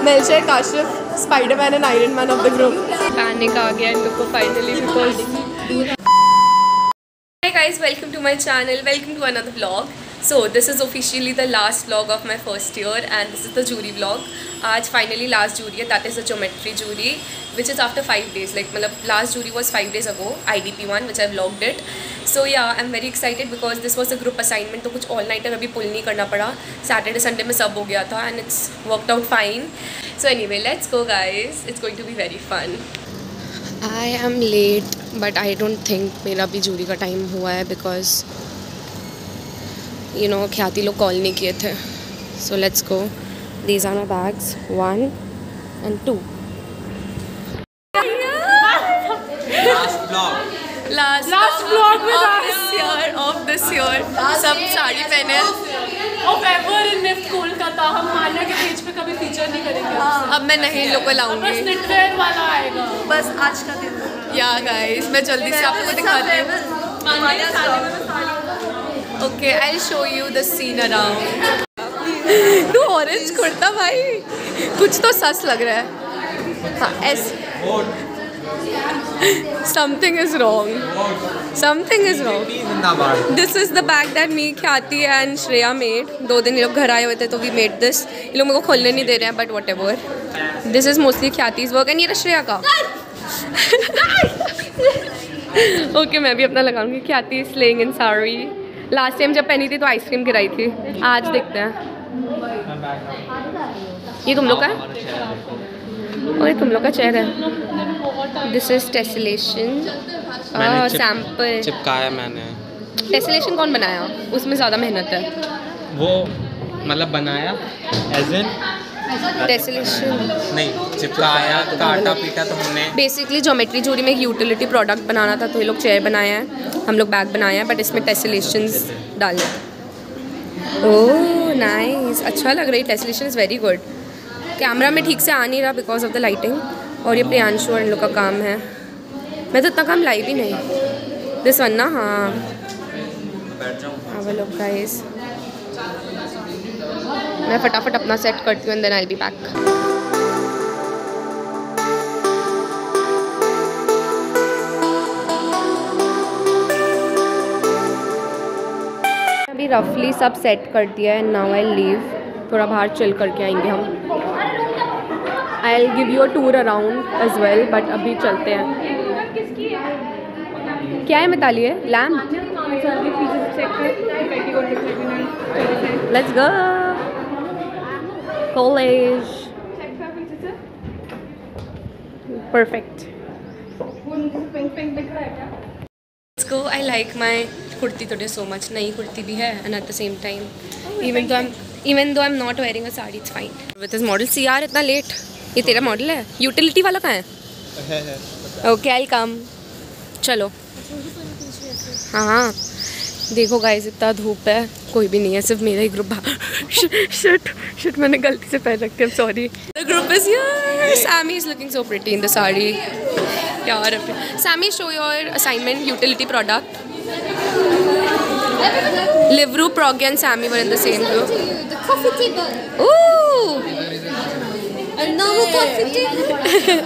मेल्शर, Kashif, Spiderman and iron man of the group. Panic आ गया इन लोग को finally because Hey guys, welcome to my channel, welcome to another vlog. So this is officially the last vlog of my first year and this is the jury vlog. आज finally last jury है, that is the geometry jury which is after 5 days. Like मतलब last jury was 5 days ago, IDP one which I vlogged it. So yeah, I'm very excited because this was a group assignment तो कुछ all nighter अभी pull नहीं करना पड़ा. Saturday Sunday में सब हो गया था and it's worked out fine. So anyway, let's go guys. It's going to be very fun. I am late but I don't think मेरा भी जूरी का टाइम हुआ है because you know ख्याति लोग कॉल नहीं किए थे. So let's go. These are my bags 1 and 2. Last vlog of this year. सब साड़ी पहने. Of ever in Nift Kolkata हम मान्या के पेज पे कभी फीचर नहीं करेंगे. अब मैं नहीं लोग को लाऊंगी. बस निटवेयर वाला आएगा. बस आज का दिन. या गाइस मैं जल्दी से आपको दिखाती हूँ. Okay I will show you the scene around. तू ऑरेंज कुर्ता भाई कुछ तो सस लग रहा है. हाँ ऐसे something is wrong. This is the bag that me, Khyati and Shreya made. 2 दिन ये लोग घर आए हुए थे तो we made this. ये लोग मेरे को खोलने नहीं दे रहे हैं but whatever. This is mostly Khyati's work and ये रहा श्रेया का. Okay मैं भी अपना लगाऊंगी. Khyati is slaying in sari. Last time जब पहनी थी तो आइसक्रीम गिराई थी. आज देखते हैं. ये तुम लोग का है? और तुम लोग का चेयर है. दिस इज टेसलेशन सैम्पल चिपकाया मैंने. टेसलेशन कौन बनाया? उसमें ज़्यादा मेहनत है. वो मतलब बनाया एज इन टेसलेशन नहीं चिपकाया काटा पीटा तो हमने. बेसिकली ज्योमेट्री जूरी में एक यूटिलिटी प्रोडक्ट बनाना था तो ये लोग चेयर बनाया है. हम लोग बैग बनाया है बट इसमें टेसलेशंस डाले. Oh nice. अच्छा लग रहा है. Tessellation is very good. Camera में ठीक से आ नहीं रहा बिकॉज ऑफ द लाइटिंग. और ये प्रियांशु और इन लोग का काम है. मैं तो इतना काम लाई भी नहीं. दिस वन ना. हाँ वो लोग गाइस. मैं फटाफट अपना सेट करती हूँ and then I will be back. अभी रफली सब सेट कर दिया है. Now I leave. थोड़ा बाहर चिल करके आएंगे हम. I will give you a tour around as well but अभी चलते हैं. क्या है मिताली है? Lamp. Let's go college. Perfect. Let's go. I like my kurti today so much. नई कुर्ती भी है and at the same time even though I'm not wearing a saree, it's fine. With this model. See यार इतना late. ये तेरा model है? Utility वाला कहाँ है? Okay I come. चलो. हाँ देखो गाइस इतना धूप है. कोई भी नहीं है सिर्फ मेरा ही ग्रुप. शिट मैंने गलती से पहन रखी. I'm sorry. The group is here. Sammy is looking so pretty in the saree. यार Sammy, show your assignment utility product. Livru, Proggy and Sammy were in the same group. The coffee table. Ooh! Another coffee table.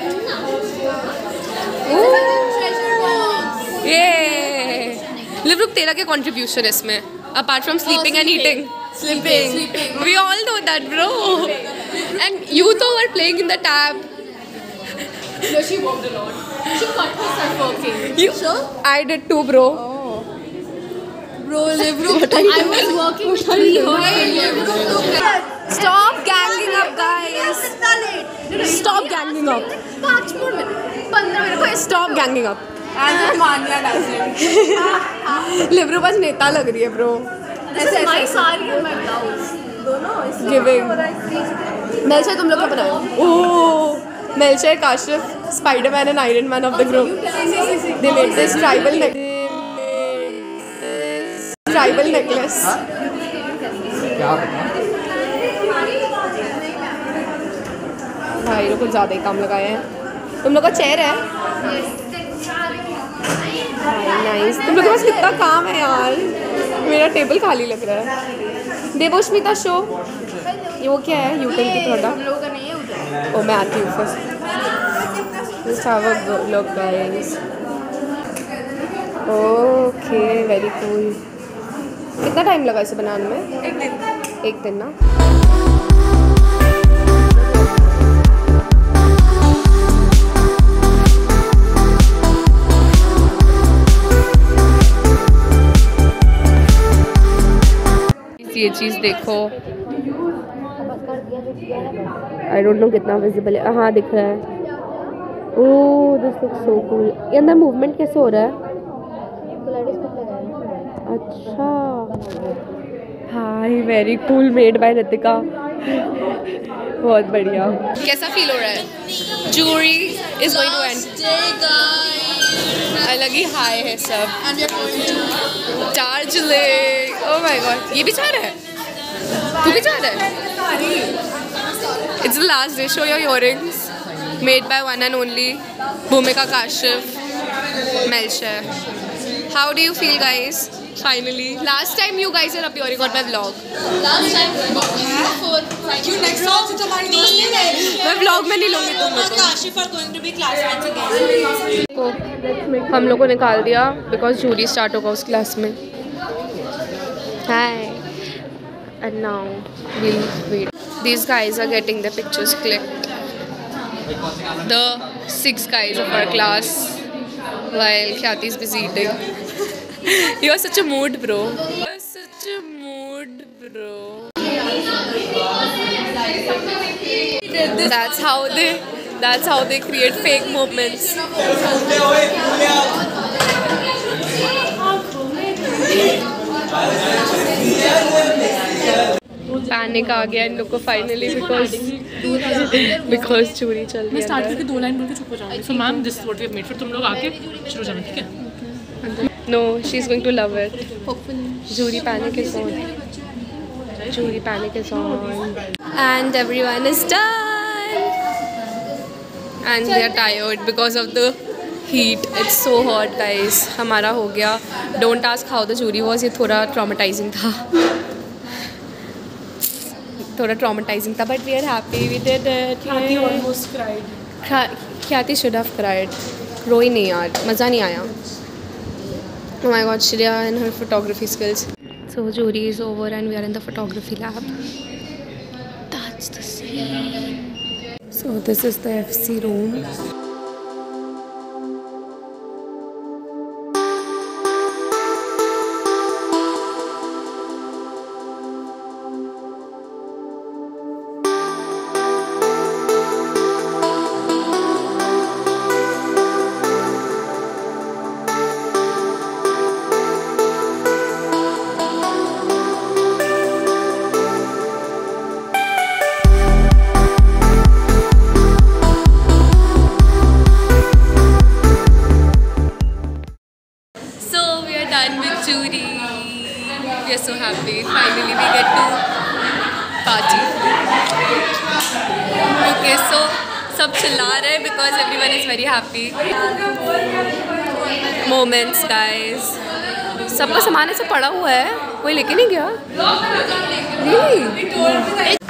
Ooh! Treasure box. Yeah! Livru, तेरा क्या contribution है इसमें? Apart from sleeping and eating. Sleeping. We all know that, bro. And you two were playing in the tab. No, she worked a lot. She cut herself working. You? Sure? I did too, bro. Bro, Livru, I was working 3 hours. Stop ganging up, guys. Stop ganging up. 5 more minutes. 15 minutes. Stop ganging up. As Manya does it. लिवरू बस नेता लग रही है, bro. This is my saree and my blouse. दोनों इसमें. Giving. मेल्शर तुम लोग क्या बनाया? ओह मेल्शर, Kashif, Spiderman and iron man of the group. They made this tribal necklace. भाई लोग कुछ ज़्यादा ही काम लगाए हैं. तुम लोग का चेयर है? नाइस. तुम लोग के पास कितना काम है यार. मेरा टेबल खाली लग रहा है. देवोष्मिता शो. ये वो क्या है? Utility product. हम लोगों का नहीं है उधर. ओ मैं आती हूँ फिर। Just have a look guys. Okay very cool. कितना टाइम लगा इसे बनाने में? एक दिन ना। ये चीज़ देखो, आई डोंट नो कितना विजिबल है। हाँ दिख रहा है। Oh this looks so cool. ये अंदर मूवमेंट कैसे हो रहा है? अच्छा hi very cool, made by Ritika. बहुत बढ़िया। कैसा फील हो रहा है? Jury is going to end. अलग ही हाई है सब। दार्जिलिंग। ओह माय गॉड, ये भी जा रहा है? तू भी जा रहा है? It's the last day. Show your earrings. Made by one and only Bhumika Kashyap, Melshare. How do you feel guys? Finally. Last time you guys are appearing on my vlog. Last time you next time से तुम्हारी दोस्त नहीं रहेगी। मैं vlog में नहीं लूँगी तुम लोग को। Kashif are going to be classmates again. को हम लोग को निकाल दिया because जूरी स्टार्ट होगा उस क्लास में। Hi. And now we'll wait. These guys are getting their pictures clicked. The 6 guys of our class while Khyati is busy eating. You are such a mood, bro. You are such a mood, bro. That's how they create fake moments. Panic आ गया इन लोग को finally because चोरी चल रही है। Start करके 2 लाइन बोल के चुप हो जाऊंगी। So ma'am this is what we have made, फिर तुम लोग आके शुरू हो जाना, ठीक है? No she is going to love it hopefully. Jury panic is on. Juri panic is on. And everyone is done. And they are tired because of the heat. It's so hot guys. हमारा हो गया. Don't ask how the jury was. ये थोड़ा traumatizing था. थोड़ा traumatizing था, but we are happy. We did it. Khyati almost cried. Khyati should have cried. रोई नहीं यार, मज़ा नहीं आया. Oh my God, Shreya and her photography skills. So jury is over and we are in the photography lab. That's the scene. So this is the FC room. We are so happy. Finally, we get to party. Okay, so सब चिल्ला रहे हैं because everyone is very happy. Moments, guys. सबका सामान ऐसे पड़ा हुआ है, कोई लेके नहीं गया. Really?